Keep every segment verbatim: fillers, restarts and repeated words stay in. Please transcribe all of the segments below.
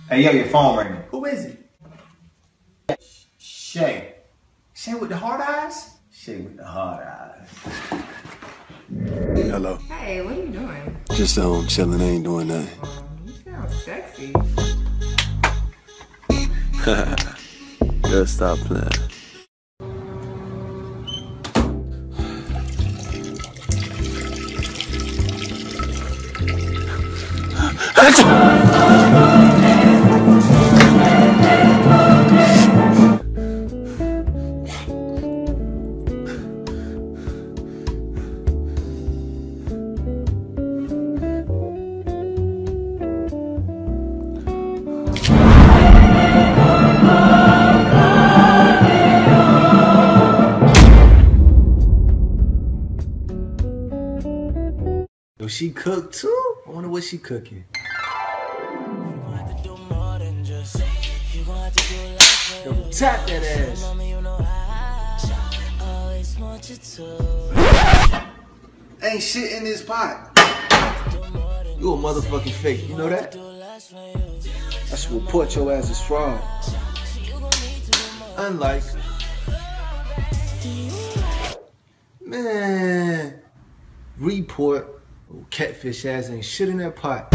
Hey, yo, your phone ringing. Who is it? Shay. Shay with the hard eyes? Shay with the hard eyes. Hello. Hey, what are you doing? Just um, chilling, ain't doing nothing. You sound sexy. Just stop playing. Yo, she cooked too? I wonder what she cooking. Yo, tap that ass. Ain't shit in this pot. You a motherfucking fake, you know that? I should report your ass as fraud. Unlike. Man. Report. Oh, catfish ass ain't shit in that pot.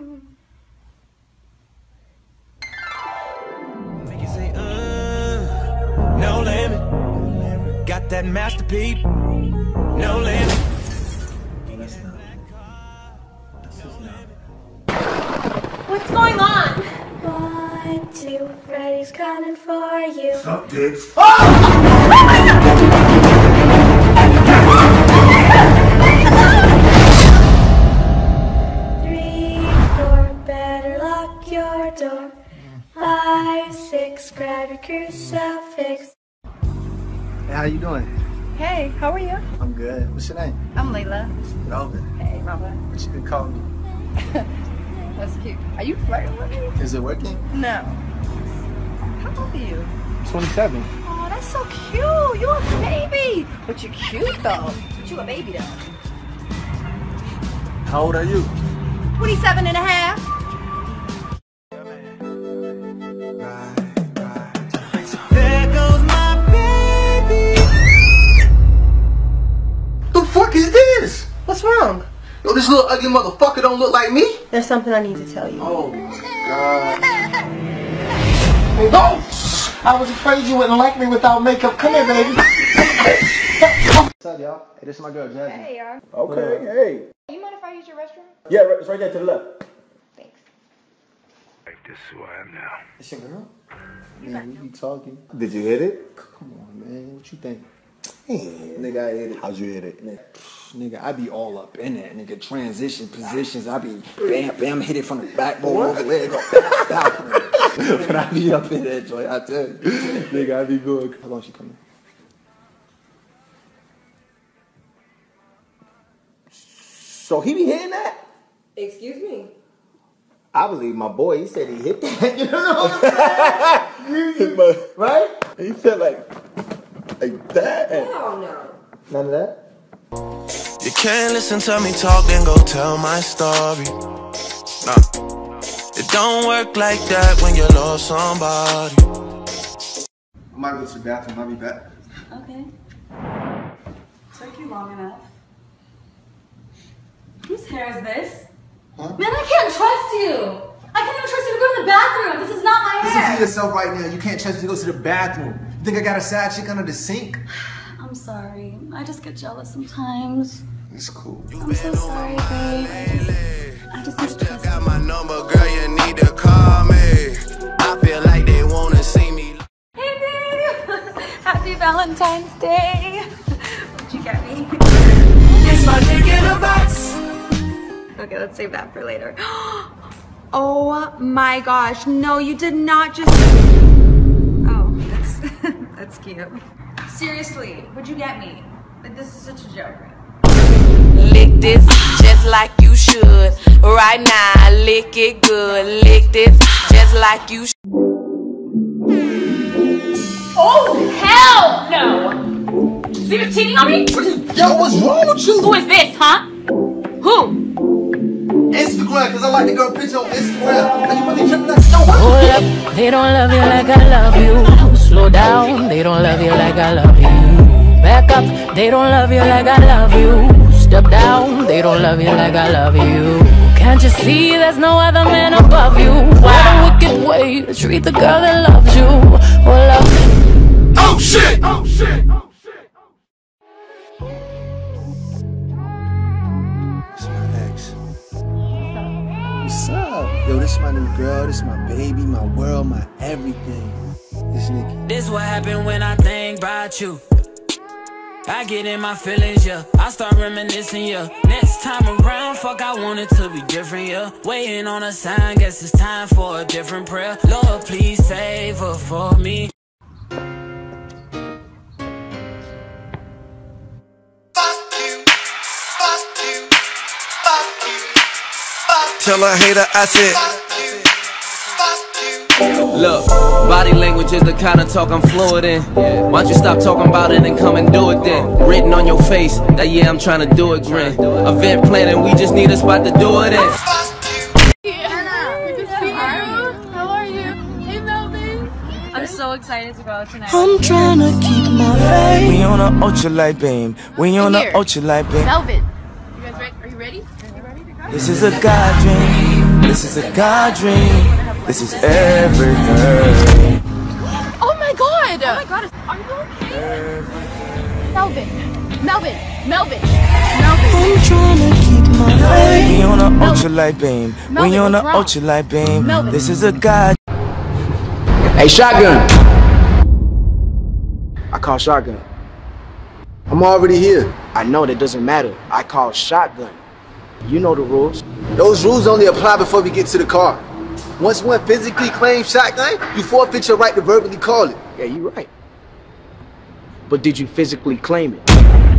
Make you say, uh, no limit. Got that masterpiece. No limit. That's not. That's just not. What's going on? One, two, Freddy's coming for you. Stop this. Three, four, better lock your door. Five, six, grab your crucifix. Hey, how you doing? Hey, how are you? I'm good. What's your name? I'm Layla. Melvin. Hey, Mama. What you been calling me? That's cute. Are you flirting with me? Is it working? No. How old are you? twenty-seven. Oh, that's so cute. You're a baby. But you're cute, though. But you a baby, though. How old are you? twenty-seven and a half. There goes my baby. The fuck is this? What's wrong? Yo, this little ugly motherfucker don't look like me? There's something I need to tell you. Oh my god. Hey, no! I was afraid you wouldn't like me without makeup. Come here, baby. What's up, y'all? Hey, this is my girl, Jasmine. Hey, y'all. Okay, hey. You mind if I use your restroom? Yeah, right- it's right there to the left. Thanks. This is who I am now. It's your girl? Man, we be talking. Did you hit it? Come on, man. What you think? Yeah. Nigga, I hit it. How'd you hit it? Nigga, nigga, I be all up in that. Nigga, transition positions. I be bam, bam, hit it from the backbone over leg. Go, When I be up in that joint, I tell you. Nigga, I be good. How long she coming? So he be hitting that? Excuse me. I believe my boy. He said he hit that. You know what I'm saying? Right? He said like, like that. Hell no. None of that? You can't listen to me talk, then go tell my story. Nah. It don't work like that when you love somebody. I might go to the bathroom. I'll be back. Okay. Took you long enough. Whose hair is this? Huh? Man, I can't trust you. I can't even trust you to go to the bathroom. This is not my Listen hair. to yourself right now. You can't trust me to go to the bathroom. You think I got a side chick under the sink? I'm sorry. I just get jealous sometimes. It's cool. I'm so sorry, babe. I just, I just need to trust Got you. my number, girl, you need to call me. I feel like they wanna see me. Hey, babe. Happy Valentine's Day. What'd you get me? It's my dick in a box. Okay, let's save that for later. Oh my gosh. No, you did not just... Oh, that's, that's cute. Seriously, what'd you get me? Like, this is such a joke. Lick this just like you should. Right now, lick it good. Lick this just like you should. Oh, hell no! So you're cheating on me? Yo, what's wrong with you? Who is this, huh? Who? Instagram, because I like the girl picture on Instagram. Are you really tripping that? No, what? up, they don't love you like I love you. Slow down, they don't love you like I love you. Back up, they don't love you like I love you. Step down, they don't love you like I love you. Can't you see there's no other man above you? What a wicked way to treat the girl that loves you. Oh, love. Oh shit! Oh shit! It's my ex. What's up? Yo, this is my new girl, this is my baby, my world, my everything. This nigga. This what happened when I think about you. I get in my feelings, yeah. I start reminiscing, yeah. Next time around, fuck, I want it to be different, yeah. Waiting on a sign, guess it's time for a different prayer. Lord, please save her for me. Tell a hater I said. Look, body language is the kind of talk I'm fluent in. Why don't you stop talking about it and come and do it then? Written on your face that yeah, I'm trying to do it, grin. Event planning, we just need a spot to do it in. How are you? Hey, Melvin. I'm so excited to go out tonight. I'm trying to keep my faith. We on a ultralight beam. We on a ultralight beam. Melvin, you guys ready? Are you ready? Are you ready to go? This is a God dream. This is a God dream. This is everything. Oh my god! Oh my god, are you okay? Melvin, Melvin, Melvin, Melvin. I'm trying to keep my faith. We on a ultralight beam. We on a ultralight beam. Melvin. This is a God. Hey, shotgun! I call shotgun. I'm already here. I know that doesn't matter. I call shotgun. You know the rules. Those rules only apply before we get to the car. Once one physically claims shotgun, you forfeit your right to verbally call it. Yeah, you're right. But did you physically claim it?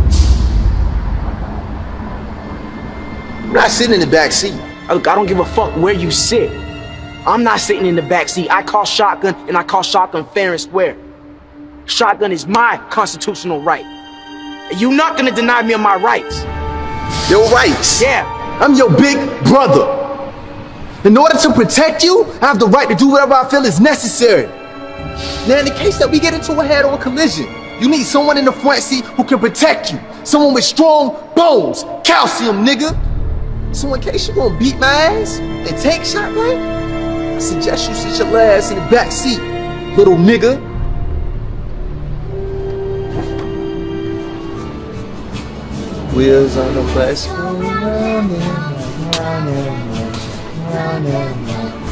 I'm not sitting in the back seat. Look, I don't give a fuck where you sit. I'm not sitting in the back seat. I call shotgun, and I call shotgun fair and square. Shotgun is my constitutional right. And you're not gonna deny me of my rights. Your rights? Yeah. I'm your big brother. In order to protect you, I have the right to do whatever I feel is necessary. Now, in the case that we get into a head-on collision, you need someone in the front seat who can protect you. Someone with strong bones, calcium, nigga. So in case you gonna beat my ass and take shotgun, I suggest you sit your ass in the back seat, little nigga. Wheels on the bus, round and round, round and round. Round and round.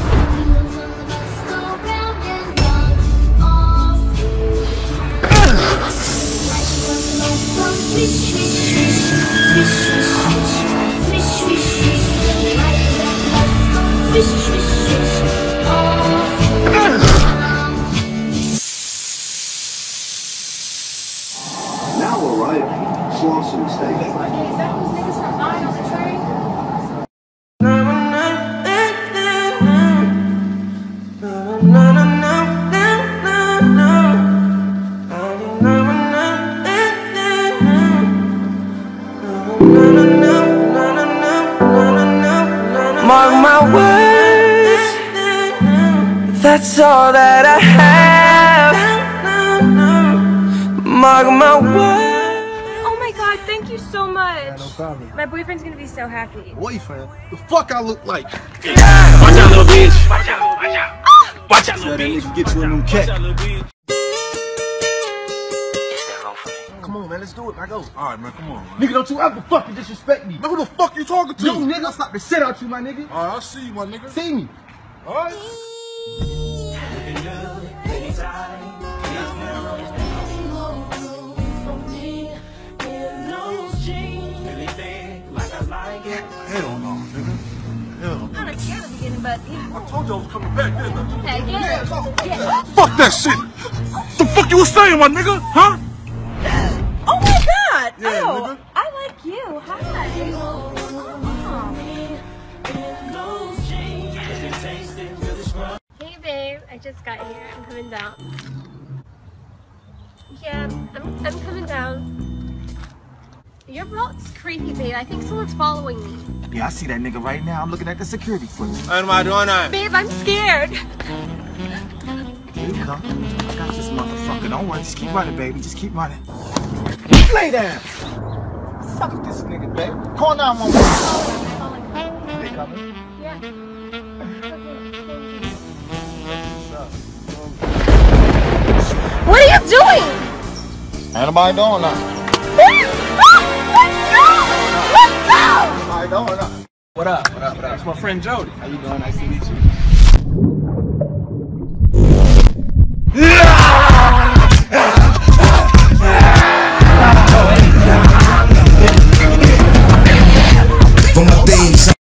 Now arriving, Slauson Station. Is that those niggas from nine on the train? Mark my words, that's all that I have. Mark my words. Oh my god, thank you so much. Yeah, no problem. My boyfriend's gonna be so happy. Boyfriend? The fuck I look like? Yeah. Watch out, little bitch. Watch out, watch out. Watch out, little bitch. Get you a new cat. Come on, man, let's do it. I go. All right, man, come on. Man. Nigga, don't you ever fucking disrespect me. Man, who the fuck you talking to? Yo, nigga, I'll slap the shit out you, my nigga. All right, I'll see you, my nigga. See me. All right. Hell no, nigga. Hell no. Kind of scared at the beginning, but yeah. I told you I was coming back, didn't I? Hey, get it. Yeah. Fuck that shit. The fuck you was saying, my nigga? Huh? Oh my god! Yeah, oh, nigga. I like you. Hi. Oh. Hey babe, I just got here. I'm coming down. Yeah, I'm, I'm coming down. Your belt's creepy, babe. I think someone's following me. Yeah, I see that nigga right now. I'm looking at the security footage. What am I doing now? Babe, I'm scared. go. I got this motherfucker. Don't worry. Just keep running, baby. Just keep running. Lay down. Fuck this nigga, baby. Call nine one one. They coming? Yeah. What are you doing? Ain't nobody doing nothing. Let's go! Let's go! Ain't nobody doing nothing. What up? What up? What up? It's my friend Jody. How you doing? Nice to meet you.